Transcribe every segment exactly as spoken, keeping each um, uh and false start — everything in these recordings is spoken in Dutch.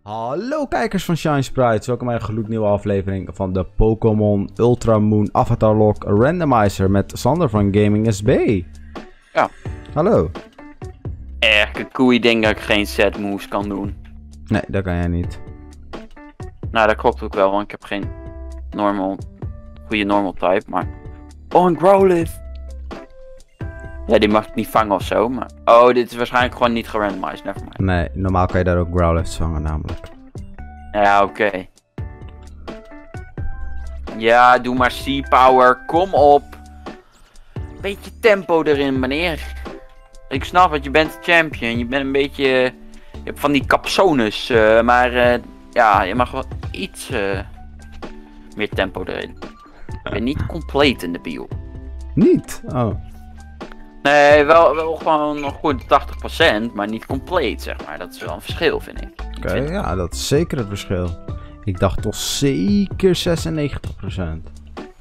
Hallo kijkers van Shine Sprites, welkom bij een gloednieuwe aflevering van de Pokémon Ultra Moon Avatar Lock Randomizer met Sander van Gaming S B. Ja. Hallo. Echt een koei denk dat ik geen set moves kan doen. Nee, dat kan jij niet. Nou, dat klopt ook wel, want ik heb geen normal, goede normal type, maar... Oh, een Growlithe! Ja, die mag ik niet vangen of zo, maar... Oh, dit is waarschijnlijk gewoon niet gerandomized, nevermind. Nee, normaal kan je daar ook Growlithe vangen namelijk. Ja, oké. Okay. Ja, doe maar C-Power, kom op! Beetje tempo erin, meneer. Ik snap het, je bent champion, je bent een beetje... Je hebt van die capsones, uh, maar uh, ja, je mag wel iets uh, meer tempo erin. Ik ben niet compleet in de bio. Niet? Oh. Nee, wel, wel gewoon nog goed tachtig procent, maar niet compleet, zeg maar. Dat is wel een verschil, vind ik. Oké, okay, ja, dat is zeker het verschil. Ik dacht toch zeker zesennegentig procent.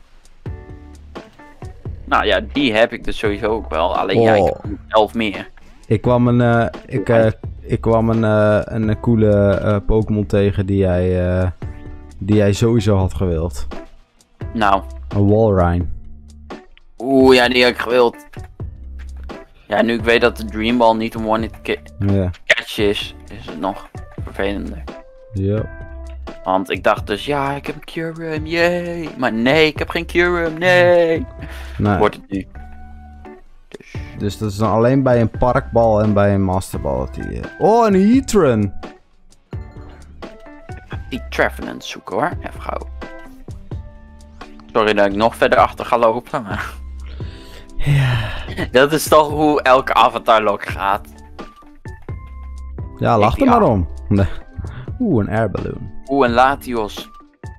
Nou ja, die heb ik dus sowieso ook wel. Alleen oh. ja, ik heb elf meer. Ik kwam een, uh, ik, uh, ik kwam een, uh, een coole uh, Pokémon tegen die jij, uh, die jij sowieso had gewild. Nou. Een Walrein. Oeh, ja, die heb ik gewild. Ja, nu ik weet dat de Dream Ball niet een one-hit ja. catch is, is het nog vervelender. Ja. Want ik dacht dus, ja, ik heb een Kyurem, yay. Maar nee, ik heb geen Kyurem, nee. nee. Wordt het nu. Dus. dus dat is dan alleen bij een parkbal en bij een masterbal dat die... Oh, een Heatran! Die Trevenant zoeken hoor, even gauw. Sorry dat ik nog verder achter ga lopen, maar... Ja. Dat is toch hoe elke Avatar Lock gaat. Ja, lach er maar om. Oeh, een airballoon. Oeh, een Latios.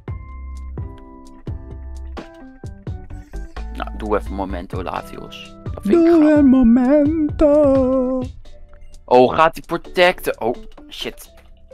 Nou, doe even een momento, Latios. Dat vind doe een momento. Oh, gaat hij protecten? Oh, shit.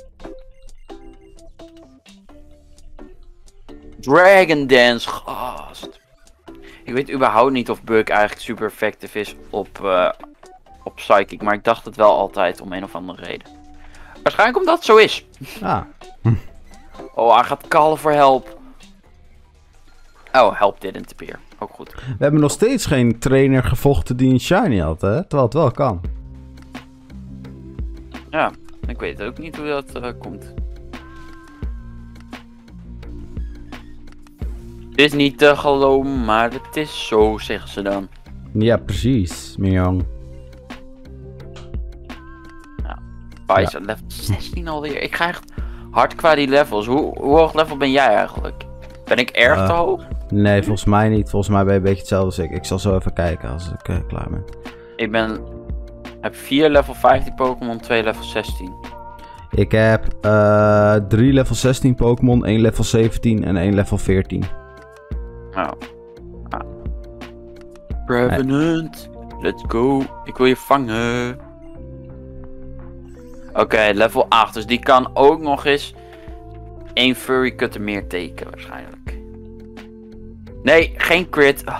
Dragon Dance, gast. Ik weet überhaupt niet of Bug eigenlijk super effectief is op, uh, op Psychic, maar ik dacht het wel altijd om een of andere reden. Waarschijnlijk omdat het zo is. Ah. Oh, hij gaat callen voor help. Oh, help didn't appear. Ook goed. We hebben nog steeds geen trainer gevochten die een shiny had, hè? Terwijl het wel kan. Ja, ik weet ook niet hoe dat uh, komt. Het is niet te geloven, maar het is zo, zeggen ze dan. Ja, precies, mijn jong. Ja, Paizo, ja. Level zestien alweer. Ik ga echt hard qua die levels. Hoe, hoe hoog level ben jij eigenlijk? Ben ik erg uh, te hoog? Nee, volgens mij niet. Volgens mij ben je een beetje hetzelfde als ik. Ik zal zo even kijken als ik uh, klaar ben. Ik ben... heb vier level vijftien Pokémon, twee level zestien. Ik heb uh, drie level zestien Pokémon, één level zeventien en één level veertien. Nou. Ah. Revenant, nee. Let's go. Ik wil je vangen. Oké, okay, level acht. Dus die kan ook nog eens één Furry Cutter meer tekenen waarschijnlijk. Nee, geen crit. Oh.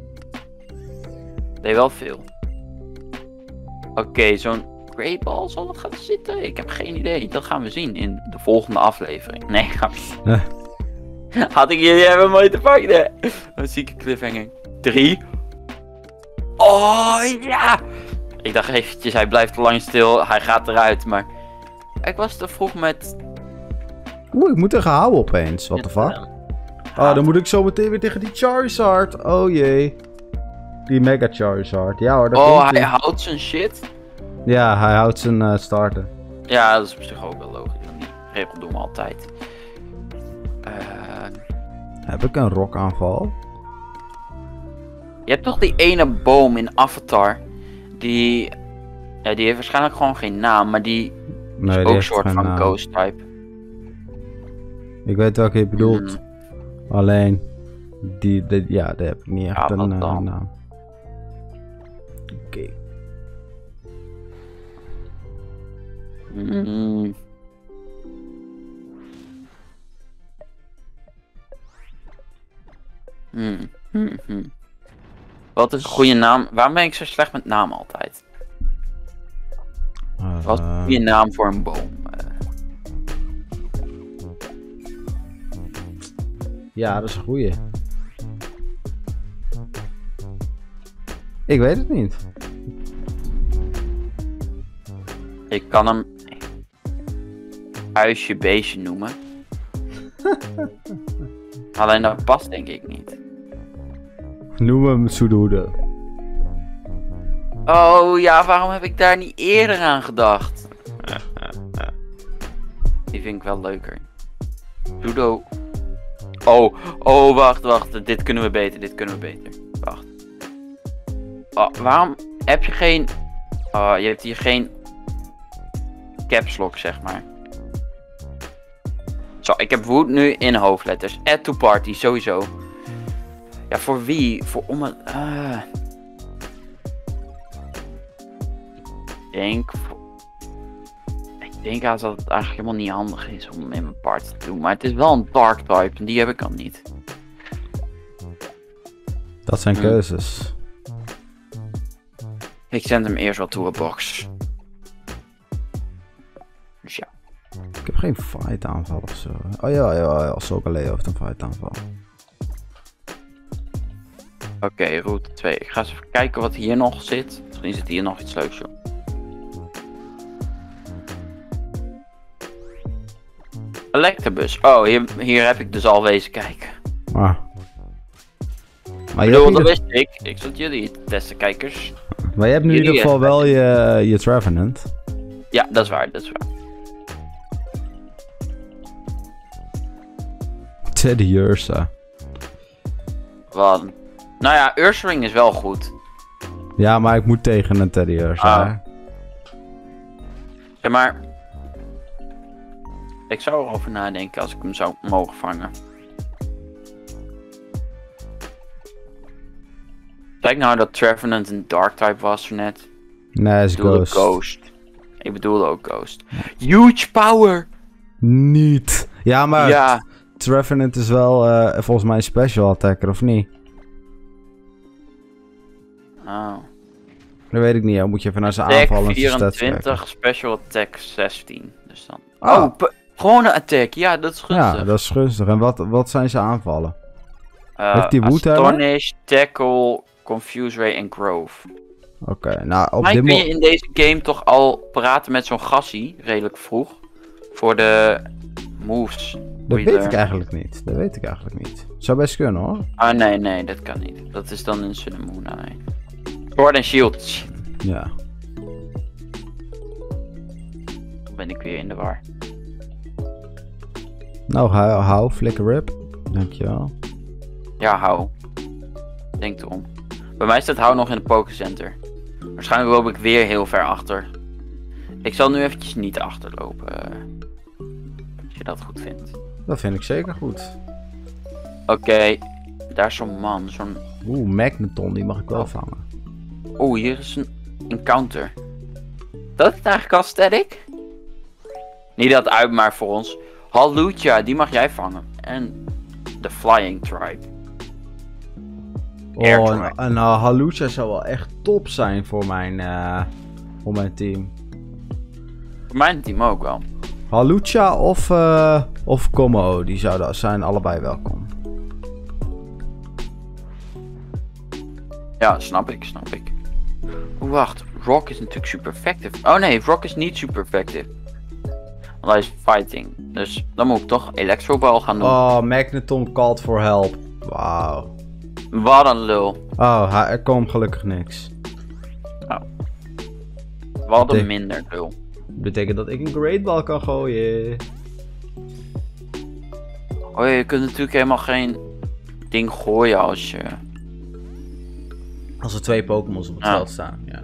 Nee, wel veel. Oké, okay, zo'n Great Ball zal het gaan zitten? Ik heb geen idee. Dat gaan we zien in de volgende aflevering. Nee, ga uh. Had ik jullie even mooi te pakken. Een zieke cliffhanger. Drie. Oh ja! Ik dacht eventjes, hij blijft te lang stil. Hij gaat eruit, maar... Ik was te vroeg met... Oeh, ik moet er gehouden opeens. What the fuck? Oh, dan moet ik zo meteen weer tegen die Charizard. Oh jee. Die Mega Charizard. Ja hoor, dat Oh, hij in. houdt zijn shit? Ja, hij houdt zijn uh, starter. Ja, dat is op zich ook wel logisch. Die regel doen we altijd. Uh... Heb ik een rokaanval? Je hebt toch die ene boom in Avatar. Die... Ja, die heeft waarschijnlijk gewoon geen naam, maar die... Nee, is die ook een soort van naam. ghost type. Ik weet welke je bedoelt. Mm. Alleen... Die, die... Ja, die heb ik niet echt ja, een uh, naam. Oké. Okay. Mm. Hmm. Hmm. Hmm. Wat is een goede naam? Waarom ben ik zo slecht met namen altijd? Uh, Wat is een goede naam voor een boom? Uh... Ja, dat is een goeie. Ik weet het niet. Ik kan hem... Huisje beestje noemen. Alleen dat past denk ik niet. Noem hem Sudodo. Oh ja, waarom heb ik daar niet eerder aan gedacht? Die vind ik wel leuker. Sudo. Oh, oh, wacht, wacht. Dit kunnen we beter, dit kunnen we beter. Wacht. Oh, waarom heb je geen... Oh, je hebt hier geen... Caps lock, zeg maar. Zo, ik heb Wood nu in hoofdletters. Add to party, sowieso. Ja, voor wie? Voor om het... Uh... Ik denk... Voor... Ik denk dat het eigenlijk helemaal niet handig is om in mijn party te doen. Maar het is wel een dark type en die heb ik dan niet. Dat zijn keuzes. Ik zend hem eerst wel toe een box. Dus ja. Ik heb geen fight aanval of zo. Oh ja, ja, ja. Sokaleo heeft een fight aanval. Oké, okay, route twee. Ik ga eens even kijken wat hier nog zit. Misschien zit hier nog iets leuks op. Electabuzz. Oh, hier, hier heb ik dus al wezen kijken. Ah. Maar ik bedoel, dat wist ik. Ik zat jullie te testen, kijkers. Maar je hebt nu jullie in ieder geval wel je, je Trevenant. Ja, dat is waar, dat is waar. Teddy Ursa. Wat? Nou ja, Ursaring is wel goed. Ja, maar ik moet tegen een Teddy Ursa. Ah. Zeg maar... Ik zou erover nadenken als ik hem zou mogen vangen. Kijk nou dat Trevenant een Dark type was er net. Nee, is ik bedoelde Ghost. Ghost. Ik bedoelde ook Ghost. Huge power! Niet. Ja, maar ja. Trevenant is wel uh, volgens mij een special attacker, of niet? Oh. Dat weet ik niet, dan moet je even naar zijn attack aanvallen en zijn stats vierentwintig, kijken. special attack zestien. Dus dan... Ah. Oh, gewoon een attack. Ja, dat is gunstig. Ja, dat is gunstig. En wat, wat zijn zijn aanvallen? Uh, Heeft die Wood hebben? Astonish, Tackle, Confuse Ray en Grove. Oké, okay, nou op maar dit kun je in deze game toch al praten met zo'n gassie, redelijk vroeg, voor de moves. Dat weet learn. ik eigenlijk niet. Dat weet ik eigenlijk niet. Zou best kunnen hoor. Ah nee, nee, dat kan niet. Dat is dan in Sun and Moon. Nee. Sword and Shield. Ja. Dan ben ik weer in de war. Nou, hou, hou Flicker Rip. Dankjewel. Ja, hou. Denk erom. Bij mij staat hou nog in de Pokécenter. Waarschijnlijk loop ik weer heel ver achter. Ik zal nu eventjes niet achterlopen. Als je dat goed vindt. Dat vind ik zeker goed. Oké. Okay. Daar is zo'n man. Zo'n... Oeh, Magneton. Die mag ik wel oh. vangen. Oeh, hier is een encounter. Dat is eigenlijk al static. Niet dat uit, maar voor ons. Hallelujah, die mag jij vangen. En de Flying Tribe. Oh, en, en uh, Hallelujah zou wel echt top zijn voor mijn, uh, voor mijn team. Voor mijn team ook wel. Hallelujah of, uh, of Como, die zouden zijn allebei welkom. Ja, snap ik, snap ik. Oeh, wacht. Rock is natuurlijk super effective. Oh nee, Rock is niet super effective. Want hij is fighting. Dus dan moet ik toch Electro Ball gaan doen. Oh, Magneton called for help. Wauw. Wat een lul. Oh, er komt gelukkig niks. Oh. Wat een minder lul. Betekent dat ik een Great Ball kan gooien. Oh, je kunt natuurlijk helemaal geen ding gooien als je... Als er twee Pokémons op het ah. veld staan, ja.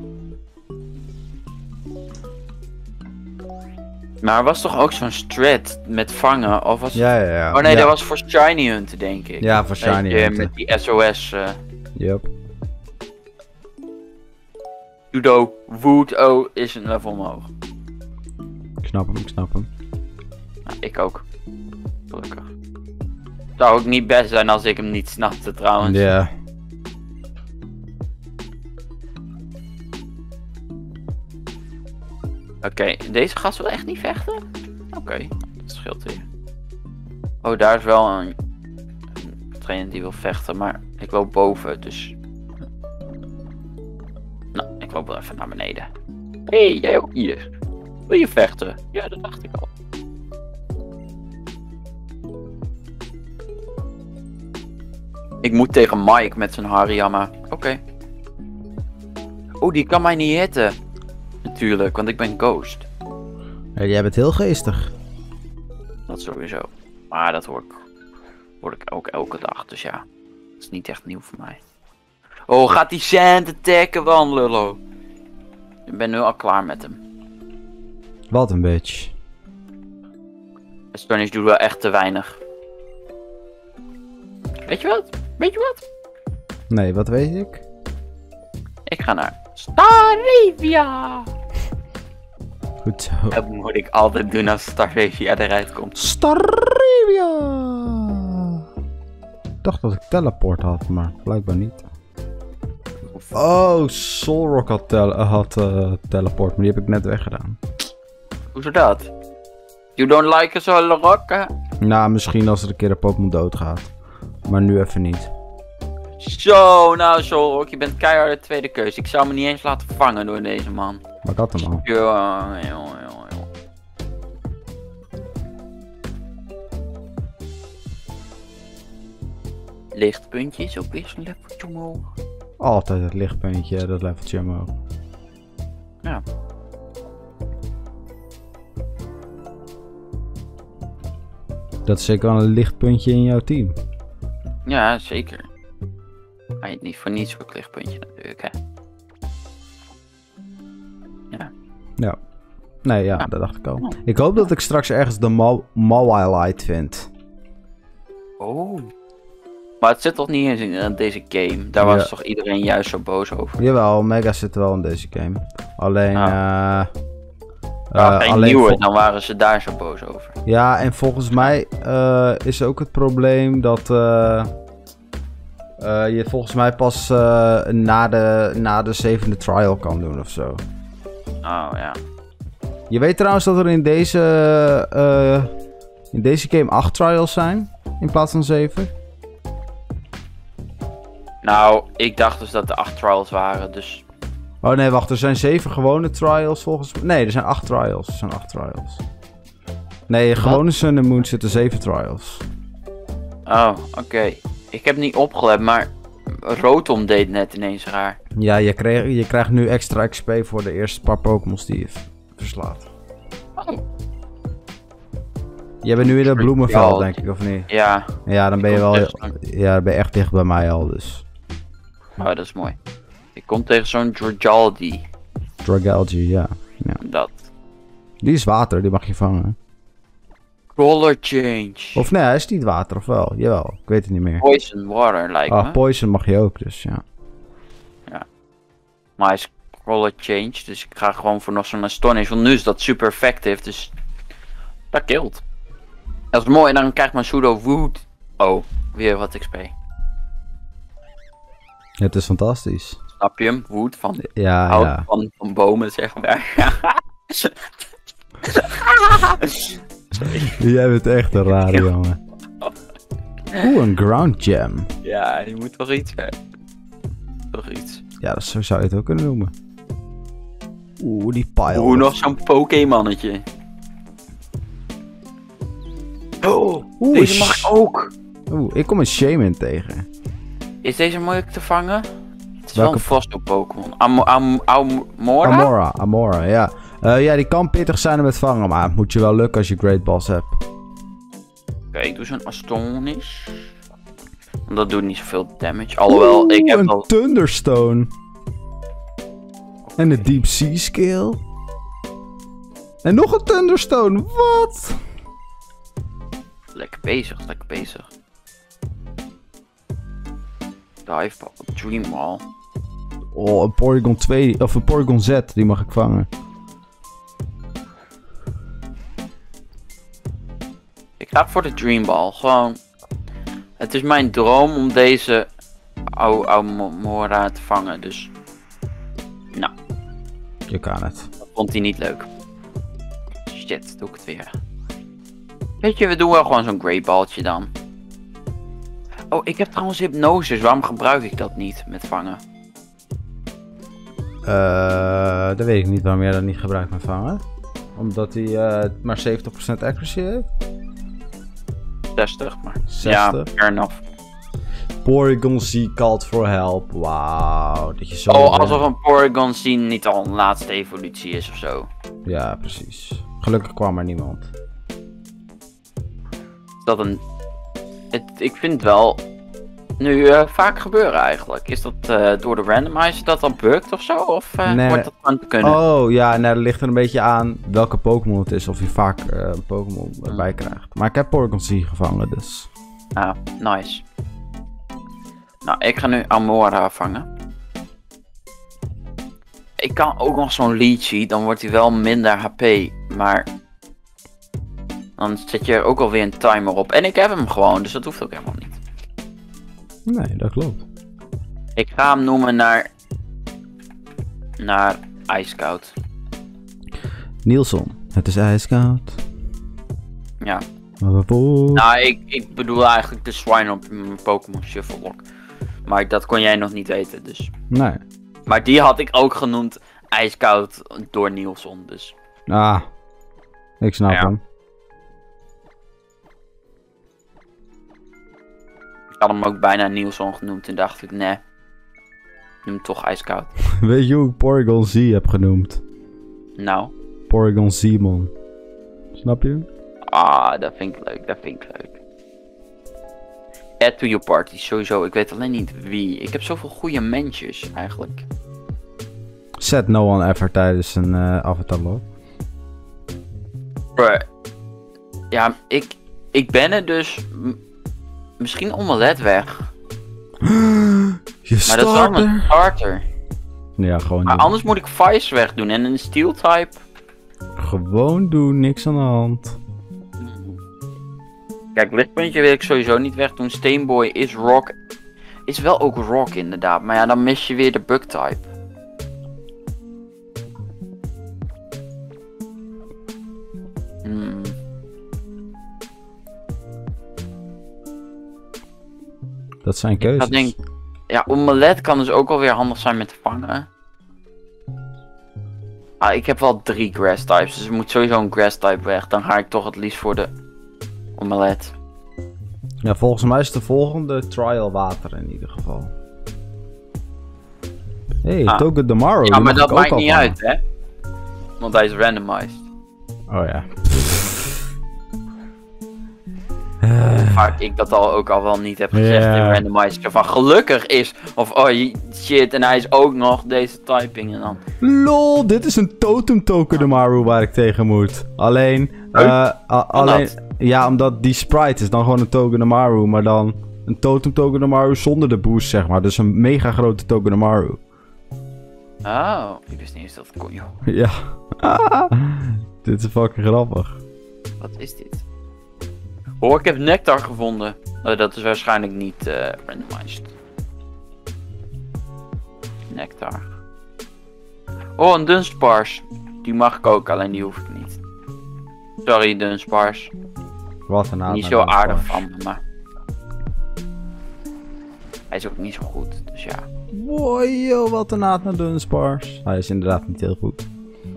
Maar er was toch ook zo'n strat met vangen? Of was... Ja, ja, ja. Oh nee, ja. dat was voor Shiny Hunten, denk ik. Ja, voor Shiny je, Hunten. met die S O S. Uh... Yep. Judo, Wood, oh, is een level omhoog. Ik snap hem, ik snap hem. Nou, ik ook. Gelukkig. Zou ook niet best zijn als ik hem niet snapte, trouwens. Ja. Yeah. Oké, okay, deze gast wil echt niet vechten? Oké, okay, dat scheelt weer. Oh, daar is wel een degene die wil vechten, maar ik wil boven, dus... Nou, ik loop wel even naar beneden. Hé, hey, jij ook hier. Wil je vechten? Ja, dat dacht ik al. Ik moet tegen Mike met zijn Hariyama. Oké. Okay. Oh, die kan mij niet hitten. Natuurlijk, want ik ben Ghost. Ja, jij bent heel geestig. Dat sowieso. Maar dat hoor ik, hoor ik ook elke dag, dus ja. Dat is niet echt nieuw voor mij. Oh, gaat die Sand attacken, man, lullo. Ik ben nu al klaar met hem. Wat een bitch. Astonish doet wel echt te weinig. Weet je wat? Weet je wat? Nee, wat weet ik? Ik ga naar Staravia. Goed zo. Dat moet ik altijd doen als Staravia eruit komt. Staravia! Ik dacht dat ik teleport had, maar blijkbaar niet. Oh, Solrock had, tel had uh, teleport, maar die heb ik net weggedaan. Hoezo dat? You don't like a Solrock, hè? Nou, misschien als er een keer een Pokémon doodgaat. Maar nu even niet. Zo, nou Solrock, je bent keihard de tweede keus. Ik zou me niet eens laten vangen door deze man. Maar ik had hem al. Ja, joh, joh, joh. Lichtpuntjes ook weer een leveltje omhoog. Altijd het lichtpuntje, dat leveltje omhoog. Ja. Dat is zeker wel een lichtpuntje in jouw team. Ja, zeker. Maar je niet voor niets voor het lichtpuntje natuurlijk, hè. Ja. Ja. Nee, ja, ja, dat dacht ik al. Ik hoop dat ik straks ergens de Mawile vind. Oh. Maar het zit toch niet eens in deze game? Daar was ja. toch iedereen juist zo boos over? Jawel, Mega zit wel in deze game. Alleen... Ah. Uh, ja, uh, geen nieuwe, dan waren ze daar zo boos over. Ja, en volgens mij uh, is ook het probleem dat... Uh, uh, je volgens mij pas uh, na, de, na de zevende trial kan doen of zo. Oh, ja. Je weet trouwens dat er in deze... Uh, in deze game acht trials zijn. In plaats van zeven. Nou, ik dacht dus dat er acht trials waren, dus... Oh nee, wacht, er zijn zeven gewone trials volgens mij. Nee, er zijn acht trials. Er zijn acht trials. Nee, gewone Sun and Moon zitten zeven trials. Oh, oké. Okay. Ik heb niet opgelet, maar Rotom deed net ineens raar. Ja, je, kreeg, je krijgt nu extra X P voor de eerste paar Pokémons die je verslaat. Oh. Jij bent nu in het bloemenveld, denk ik, of niet? Ja. Ja, dan ben je wel... Ja, dan ben je echt dicht bij mij al, dus... Oh, dat is mooi. Ik kom tegen zo'n Dragaldi. Dragaldi, ja. ja. Dat. Die is water, die mag je vangen. Color change. Of nee, hij is niet water, of wel? Jawel, ik weet het niet meer. Poison water, lijkt ah, me. Poison mag je ook, dus ja. Ja. Maar hij is color change, dus ik ga gewoon voor nog zo'n Astonish. Want nu is dat super effective, dus... Dat killt. Dat is mooi, en dan krijgt mijn Pseudo Wood. Oh, weer wat X P. Het is fantastisch. Snap je hem? Wood van ja, hout ja. Van, van bomen, zeg maar. Jij bent echt een rare jongen. Oeh, een ground gem. Ja, die moet toch iets hè. Toch iets. Ja, dat, zo zou je het ook kunnen noemen. Oeh, die pile. Oeh, nog zo'n Pokémonnetje. Oh, Oeh, deze mag ik ook. Oeh, ik kom een Shaman tegen. Is deze moeilijk te vangen? Het is Welke... wel een fossiel Pokémon. Am Am Amora? Amora, Amora, ja. Uh, ja, die kan pittig zijn om het vangen, maar het moet je wel lukken als je Great Balls hebt. Oké, okay, ik doe zo'n Astonish. Want dat doet niet zoveel damage. Alhoewel, Oeh, ik heb een al... Thunderstone. Okay. En de Deep Sea Skill. En nog een Thunderstone, wat? Lekker bezig, lekker bezig. Dive Ball, Dream Ball. Oh, een Porygon twee, of een Porygon Z, die mag ik vangen. Ik ga voor de Dream Ball, gewoon. Het is mijn droom om deze Amora te vangen, dus. Nou. Je kan het. Dat vond hij niet leuk. Shit, doe ik het weer. Weet je, we doen wel gewoon zo'n Great Balltje dan. Oh, ik heb trouwens hypnose. Waarom gebruik ik dat niet met vangen? Uh, dat weet ik niet waarom jij dat niet gebruikt met vangen. Omdat hij uh, maar zeventig procent accuracy heeft? zestig, maar... zestig? Ja, fair enough. Porygon Z called for help. Wauw. Dat je zo... Oh, alsof een Porygon Z niet al een laatste evolutie is of zo. Ja, precies. Gelukkig kwam er niemand. Is dat een... Het, ik vind het wel... Nu uh, vaak gebeuren eigenlijk. Is dat uh, door de randomizer dat dan bugt of zo? Of uh, nee, wordt dat gewoon te kunnen? Oh ja, nee, dat ligt er een beetje aan welke Pokémon het is. Of je vaak uh, een Pokémon Hmm. erbij krijgt. Maar ik heb Porygon Z gevangen, dus... Ah, nice. Nou, ik ga nu Amora vangen. Ik kan ook nog zo'n Leechy, dan wordt hij wel minder H P, maar... Dan zet je er ook alweer een timer op. En ik heb hem gewoon, dus dat hoeft ook helemaal niet. Nee, dat klopt. Ik ga hem noemen naar... Naar ijskoud. Nielson, het is ijskoud. Ja. Nou, Nou, ik, ik bedoel eigenlijk de Swine op mijn Pokémon Shuffle Lock. Maar dat kon jij nog niet weten, dus... nee. Maar die had ik ook genoemd ijskoud door Nielson, dus... Ah, ik snap Ja. hem. Ik had hem ook bijna Nielson genoemd en dacht ik, nee. Noem hem toch ijskoud. Weet je hoe ik Porygon Z heb genoemd? Nou. Porygon Zmon. Snap je? Ah, dat vind ik leuk, dat vind ik leuk. Add to your party, sowieso. Ik weet alleen niet wie. Ik heb zoveel goede mensjes, eigenlijk. Zet no one ever tijdens een uh, avatar log. Bruh. Ja, ik, ik ben er dus... m- Misschien Omelet weg. Je Maar dat is wel mijn starter. starter. Ja, gewoon Maar doen. anders moet ik Vice weg doen en een Steel type. Gewoon doen, niks aan de hand. Kijk, lichtpuntje wil ik sowieso niet weg doen. Steenboy is rock. Is wel ook rock inderdaad. Maar ja, dan mis je weer de bug type. Hmm. Dat zijn keuzes. Ik denk, ja, Omelet kan dus ook alweer handig zijn met vangen. Ah, ik heb wel drie grass types, dus er moet sowieso een grass type weg. Dan ga ik toch het liefst voor de Omelet. Ja, volgens mij is de volgende trial water in ieder geval. Hé, hey, Ah. Togedemaru. Ja, die maar mag dat ik ook maakt al niet vangen. uit, hè? Want hij is randomized. Oh ja. Vaak ik dat al ook al wel niet heb gezegd Ja. in randomized. Van gelukkig is, of oh je- shit, en hij is ook nog deze typing en dan. Lol, dit is een totem Togedemaru waar ik tegen moet. Alleen, Huh? eh, a- alleen, dat? ja, omdat die sprite is dan gewoon een Togedemaru, maar dan een totem Togedemaru zonder de boost, zeg maar. Dus een mega grote Togedemaru. Oh, ik wist niet eens dat het kon, joh. Ja. Dit is fucking grappig. Wat is dit? Oh, ik heb Nectar gevonden. Oh, dat is waarschijnlijk niet eh, randomized. Nectar. Oh, een Dunsparce. Die mag ik ook, alleen die hoef ik niet. Sorry, Dunsparce. Wat een naam. Niet zo aardig van me, maar... Hij is ook niet zo goed, dus ja. Wow, yo, wat een naad naar Dunsparce. Hij is inderdaad niet heel goed.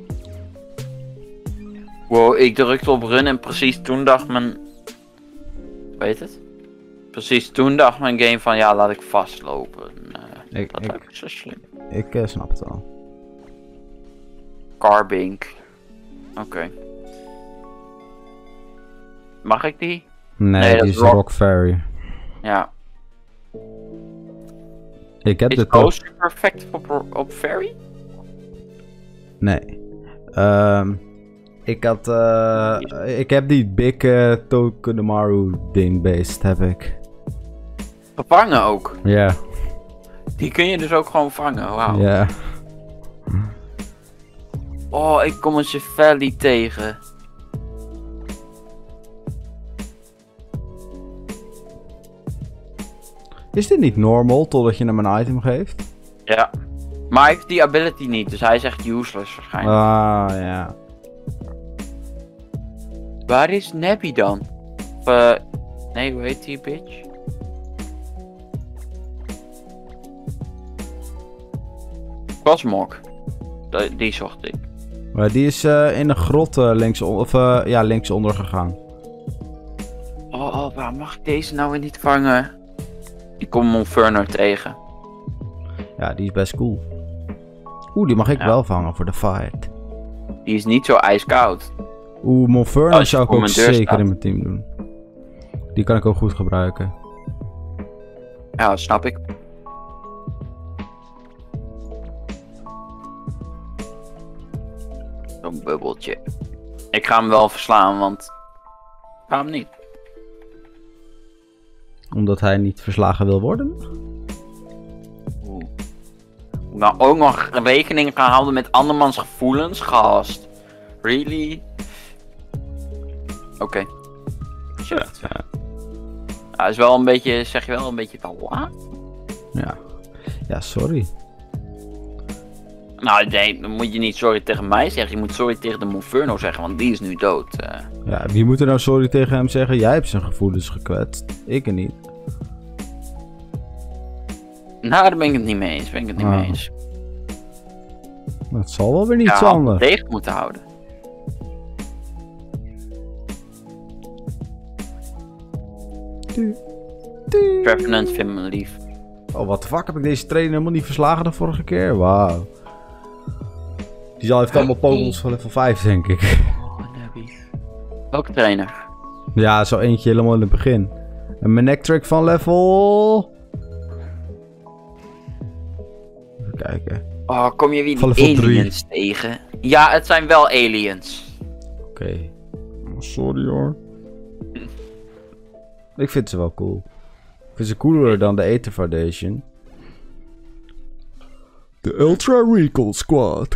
Wow, ik drukte op run en precies toen dacht mijn... Weet het? Precies toen dacht mijn game van ja, laat ik vastlopen. Uh, Ik, dat ik, lijkt me zo slim. ik uh, snap het wel. Carbink. Oké. Okay. Mag ik die? Nee, Nee, dat die is is Rock. Rock Fairy. Ja. Ik heb Is de top... Ghost perfect op, op Fairy? Nee. Ehm ik had... eh ik heb die big uh, Togedemaru ding based, heb ik. Vervangen ook. Ja. Die kun je dus ook gewoon vangen, wauw. Ja. Oh, ik kom een Chevelli tegen. Is dit niet normal totdat je hem een item geeft? Ja. Maar hij heeft die ability niet, dus hij is echt useless waarschijnlijk. Ah, ja. Waar is Nebby dan? Of, uh, nee, hoe heet die bitch? Cosmog. Die, die zocht ik. Maar die is uh, in een grot uh, links, of, uh, ja, linksonder gegaan. Oh, oh, waarom mag ik deze nou weer niet vangen? Ik kom Monferno tegen. Ja, die is best cool. Oeh, die mag ik ja. wel vangen voor de fight. Die is niet zo ijskoud. Oeh, Monferno oh, zou ik ook zeker staat. in mijn team doen. Die kan ik ook goed gebruiken. Ja, dat snap ik. Zo'n bubbeltje. Ik ga hem wel verslaan, want... Ik ga hem niet. Omdat hij niet verslagen wil worden? Oeh. Nou, ook nog rekening gaan houden met andermans gevoelens, gast. Really? Oké. Okay. Shift. Ja, ja, is wel een beetje, zeg je wel, een beetje van wat? Ja. Ja, sorry. Nou, nee, dan moet je niet sorry tegen mij zeggen. Je moet sorry tegen de Monferno zeggen, want die is nu dood. Uh. Ja, wie moet er nou sorry tegen hem zeggen? Jij hebt zijn gevoelens gekwetst. Ik er niet. Nou, daar ben ik het niet mee eens. Ben ik het niet ah. mee eens. Dat zal wel weer niet ja, zo anders. tegen moeten houden. Trevenant vindt me lief. Oh, wat de fuck, heb ik deze trainer helemaal niet verslagen de vorige keer? Wauw. Die zal heeft allemaal pogels van level vijf, denk ik. Welke trainer? Ja, zo eentje helemaal in het begin. En mijn necktrick van level... Even kijken. Oh, kom je weer die aliens tegen? Ja, het zijn wel aliens. Oké. Okay. Oh, sorry hoor. Ik vind ze wel cool. Ik vind ze cooler dan de Aether Foundation. De Ultra Recall Squad.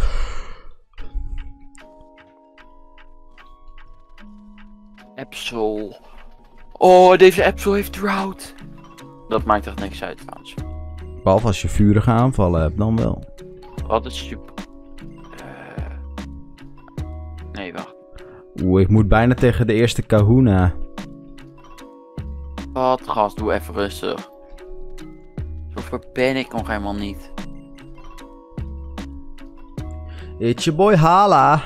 Absol. Oh, deze Absol heeft drought. Dat maakt echt niks uit trouwens. Behalve als je vurige aanvallen hebt, dan wel. Wat is super. Uh... Nee, wacht. Oeh, ik moet bijna tegen de eerste Kahuna. Wat, gast, doe even rustig. Zover ben ik nog helemaal niet. It's your boy Hala.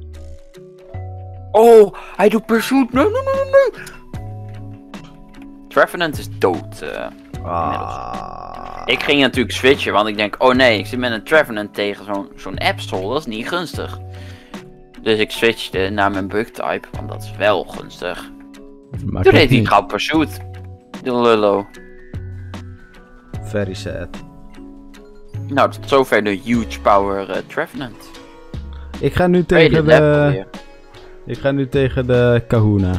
Oh, hij doet pursuit. Nee, nee, nee, nee. Trevenant is dood. Uh, ah. Ik ging natuurlijk switchen, want ik denk, oh nee, ik zit met een Trevenant tegen zo'n zo'n Absol. Dat is niet gunstig. Dus ik switchte naar mijn bug type, want dat is wel gunstig. Maar toen deed hij gauw pursuit. De lullo. Very sad. Nou, tot zover de huge power uh, Trevenant. Ik ga nu tegen de... Ik ga nu tegen de Kahuna.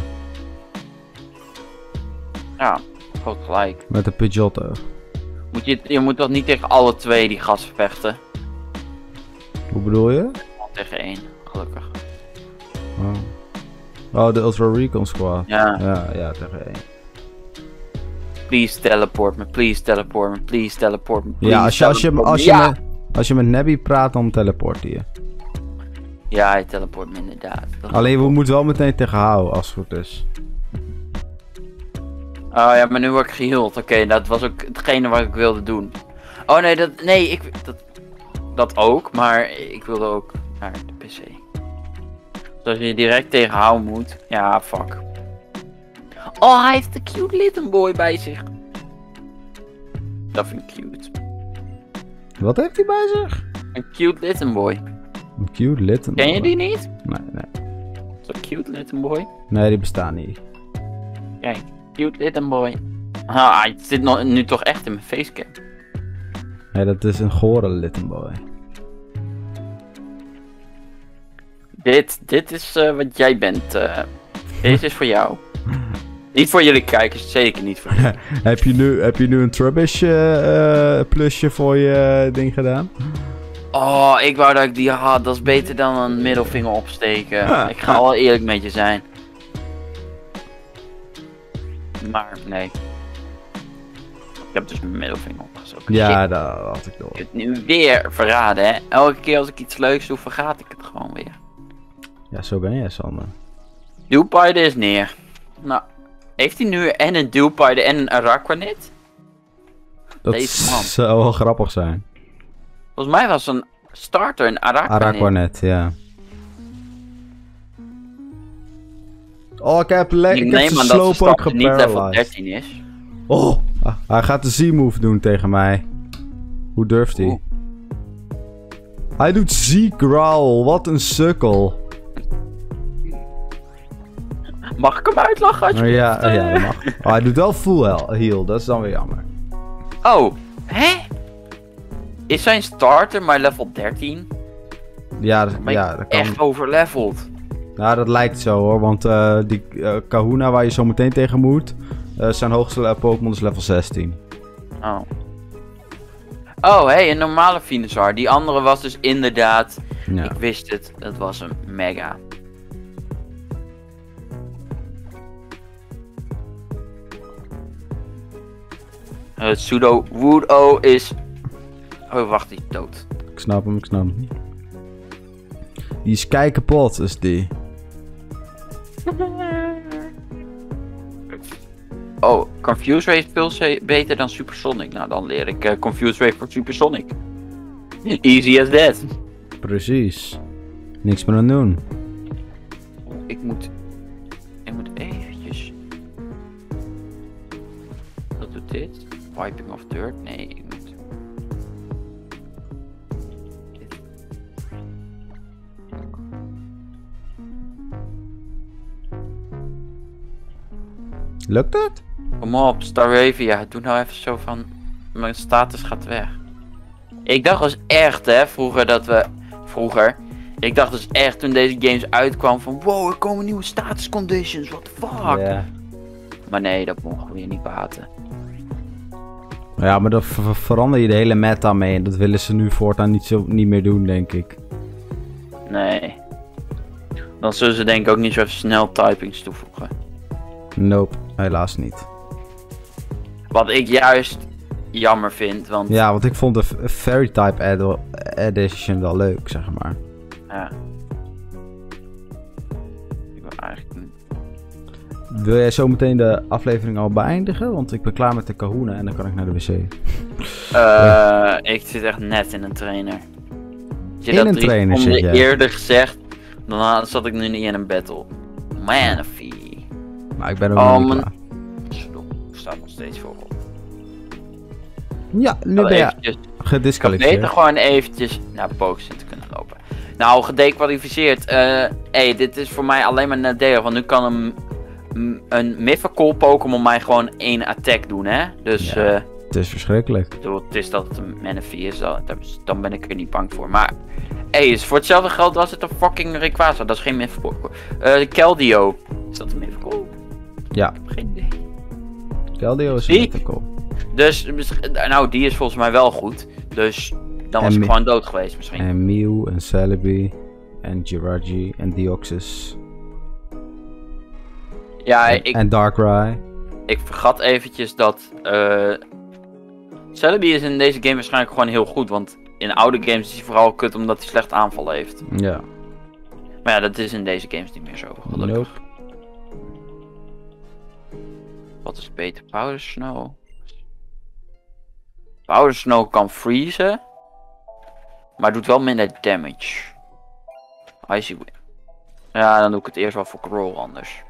Ja, goed gelijk. Met de Pidgeotto. Moet je, je moet toch niet tegen alle twee die gasten vechten? Hoe bedoel je? Tegen één, gelukkig. Oh, oh de Ultra Recon Squad. Ja. Ja, ja, tegen één. Please teleport me, please teleport me, please teleport me, please ja, als je, als je, als je, ja. met, als je met Nebby praat, dan teleport je. Ja, hij teleport me inderdaad. Dat Alleen we moeten wel meteen tegenhouden als het goed is. Oh ja, maar nu word ik geheeld. Oké, okay, dat was ook hetgene wat ik wilde doen. Oh nee, dat, nee, ik, dat, dat ook, maar ik wilde ook naar de P C. Dus als je direct tegenhouden moet, ja, fuck. Oh, hij heeft de cute little boy bij zich. Dat vind ik cute. Wat heeft hij bij zich? Een cute little boy. Een cute little boy? Ken je die niet? Nee, nee. Zo'n cute little boy? Nee, die bestaan niet. Kijk, cute little boy. Ah, hij zit nog, nu toch echt in mijn facecam. Nee, dat is een gore little boy. Dit, dit is uh, wat jij bent. Uh, deze is voor jou. Niet voor jullie kijkers, zeker niet voor jullie. heb, je nu, heb je nu een Trubbish uh, uh, plusje voor je uh, ding gedaan? Oh, ik wou dat ik die had. Dat is beter dan een middelvinger opsteken. Ah, ik ga ah. wel eerlijk met je zijn. Maar nee. Ik heb dus mijn middelvinger opgestoken. Ja, dat had ik door. Ik heb het nu weer verraden, hè. Elke keer als ik iets leuks doe, vergaat ik het gewoon weer. Ja, zo ben jij, Sander. Dewpider is neer. Nou, heeft hij nu en een Dewpider en een Araquanid? Dat Deze man. zou wel grappig zijn. Volgens mij was een starter, een Araquanet. Araquanet, ja. Oh, ik heb, le- Ik ik heb neem zijn aan dat de Slowpoke starter niet level geparalyzed. dertien is. Oh, ah, hij gaat de Z-move doen tegen mij. Hoe durft hij? Oeh. Hij doet Z-growl, wat een sukkel. Mag ik hem uitlachen Maar alsjeblieft? ja, ja, dat mag. Oh, hij doet wel full heal, heal, dat is dan weer jammer. Oh, hè? Is zijn starter maar level dertien? Ja, dat- Maar ja, dat kan. echt overleveld. Ja, dat lijkt zo hoor, want uh, die uh, Kahuna waar je zo meteen tegen moet, uh, zijn hoogste uh, Pokémon is level zestien. Oh. Oh, hé, hey, een normale Venusaur. Die andere was dus inderdaad... Ja. Ik wist het, dat was een mega. Uh, Pseudo Woodo is... Oh, wacht, die is dood. Ik snap hem, ik snap hem. Die is kei kapot, is die. Oh, Confuse Ray is veel se- beter dan Supersonic. Nou, dan leer ik uh, Confuse Ray voor Supersonic. Easy as that. Precies. Niks meer aan doen. Ik moet... Ik moet eventjes... Wat doet dit? Wiping of dirt? Nee, ik moet... Dit. Lukt het? Kom op, Staravia. Doe nou even zo van... Mijn status gaat weg. Ik dacht dus echt, hè, vroeger dat we... Vroeger... Ik dacht dus echt toen deze games uitkwamen van... Wow, er komen nieuwe status conditions. What the fuck? Ja. Maar nee, dat mogen we hier niet baten. Ja, maar dan ver- verander je de hele meta mee. En dat willen ze nu voortaan niet, zo, niet meer doen, denk ik. Nee. Dan zullen ze denk ik ook niet zo even snel typings toevoegen. Nope, helaas niet. Wat ik juist jammer vind, want... Ja, want ik vond de f- Fairy Type ed- Edition wel leuk, zeg maar. Ja. Ik wil eigenlijk niet... Wil jij zo meteen de aflevering al beëindigen? Want ik ben klaar met de Kahuna en dan kan ik naar de wc. Uh, ik zit echt net in een trainer. Als je In dat een drie trainer seconden zit jij. eerder gezegd, dan had- zat ik nu niet in een battle. Manaphy. Maar ik ben ook Oh, nog niet man. klaar. Stop, ik sta nog steeds voorop. Ja, nu Nou, ben je eventjes- Ik had beter gedisqualificeerd. gewoon eventjes naar Pokestop te kunnen lopen. Nou, gedekwalificeerd. Eh, hey, dit is voor mij alleen maar nadelig. Want nu kan een, een mythical Pokémon mij gewoon één attack doen, hè? Dus, Ja. eh, Het is verschrikkelijk. ik bedoel, het is dat het een Manaphy is, dan, dan ben ik er niet bang voor. Maar, hey, is voor hetzelfde geld was het een fucking Rayquaza. Dat is geen mythical. Eh, Keldeo. Is dat een mythical? Ja, Ik heb geen idee. Keldeo is Zie? een mythical. Dus, mis- nou, die is volgens mij wel goed. Dus, dan En was ik mi- gewoon dood geweest misschien. En Mew, en Celebi, en Jirachi, en Deoxys. Ja, En, ik, en Darkrai. ik vergat eventjes dat eh Celebi is in deze game waarschijnlijk gewoon heel goed, want in oude games is hij vooral kut omdat hij slecht aanval heeft. Ja. Maar ja, dat is in deze games niet meer zo, gelukkig. Nope. Wat is beter? Powder Snow? Powder Snow kan freezen, maar doet wel minder damage. Icy Wind. Ja, dan doe ik het eerst wel voor Growl anders.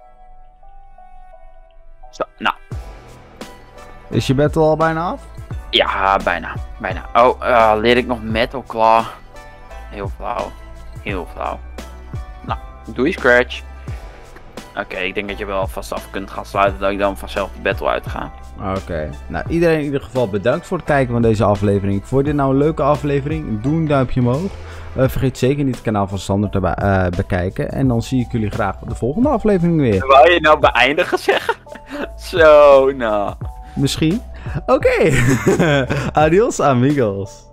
Zo, nou. Is je battle al bijna af? Ja, bijna. Bijna. Oh, uh, leer ik nog Metal Claw. Heel flauw. Heel flauw. Nou, doei Scratch. Oké, okay, ik denk dat je wel vast af kunt gaan sluiten dat ik dan vanzelf de battle uit ga. Oké. Okay. Nou, iedereen in ieder geval bedankt voor het kijken van deze aflevering. Vond je dit nou een leuke aflevering? Doe een duimpje omhoog. Uh, vergeet zeker niet het kanaal van Sander te uh, bekijken. En dan zie ik jullie graag op de volgende aflevering weer. Wou je nou beëindigen zeggen? Zo, nou. Misschien. Oké. Okay. Adios amigos.